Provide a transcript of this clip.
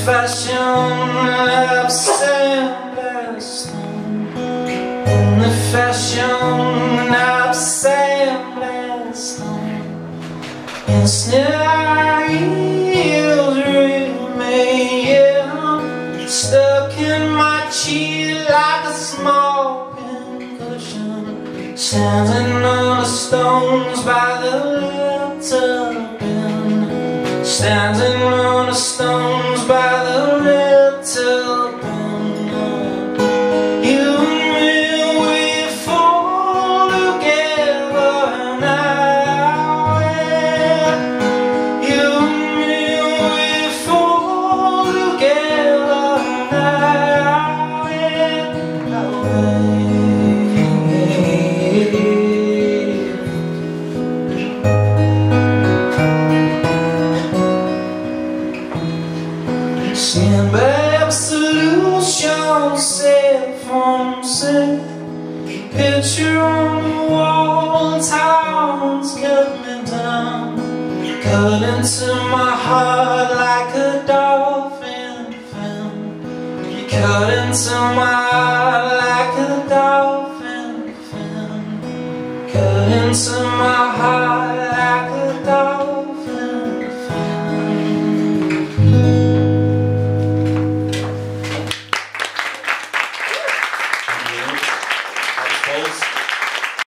fashion of sandblasting, in the fashion of sandblasting, in snare heels remain stuck in my cheek like a small pincushion, standing on the stones by the little bin, standing on the stones by the little bin. You and me, we fall together now. You and me, we fall together now. Seeing absolution set from set, picture on the wall, towns cut me down, cut into my heart like a dolphin fin. You cut into my heart like a dolphin fin, cut into my